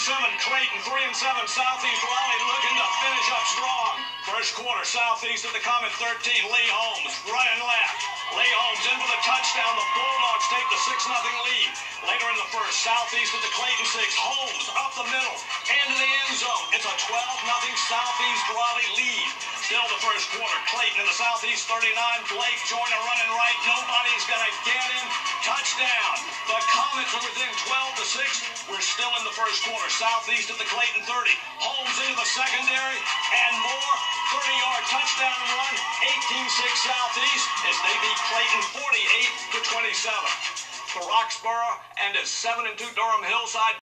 Clayton, 3-7. Southeast Raleigh looking to finish up strong. First quarter, Southeast at the Comet 13. Lee Holmes running left. Lee Holmes in for the touchdown. The Bulldogs take the 6-0 lead. Later in the first, Southeast at the Clayton 6. Holmes up the middle into the end zone. It's a 12-0 Southeast Raleigh lead. Still the first quarter. Clayton in the Southeast 39. Blake Joyner running right. Nobody's going to get him. Touchdown. The Comets are within 12-6. We're still in the first quarter. Southeast at the Clayton 30. Holmes into the secondary and more. 30-yard touchdown run. 18-6 Southeast as they beat Clayton 48-27. For Roxborough and his 7-2 Durham Hillside.